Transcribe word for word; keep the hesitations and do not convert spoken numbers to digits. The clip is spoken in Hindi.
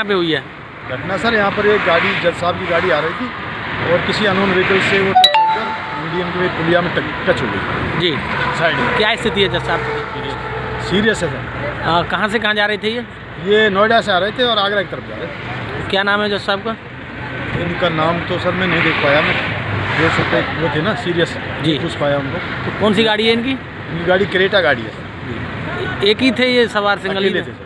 यहाँ पे हुई है? घटना सर यहाँ पर एक गाड़ी, जज साहब की गाड़ी आ रही थी और किसी अननोन व्हीकल से वो टच होकर मीडियम के पुलिया में टच हो गई जी। साइड में। क्या स्थिति है जज साहब? सीरियस है सर। कहाँ से कहाँ जा रहे थे ये? ये नोएडा से आ रहे थे और आगरा की तरफ जा रहे थे। क्या नाम है जज साहब का? इनका नाम तो सर मैं नहीं देख पाया, मैं जो सकते वो थे ना सीरियस जी, पूछ पाया उनको। तो कौन सी गाड़ी है इनकी? इनकी गाड़ी क्रेटा गाड़ी है सर। एक ही थे ये सवार, सिंगल ही थे?